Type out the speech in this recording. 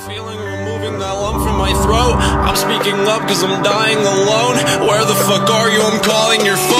Feeling removing that lump from my throat. I'm speaking up cause I'm dying alone. Where the fuck are you? I'm calling your phone.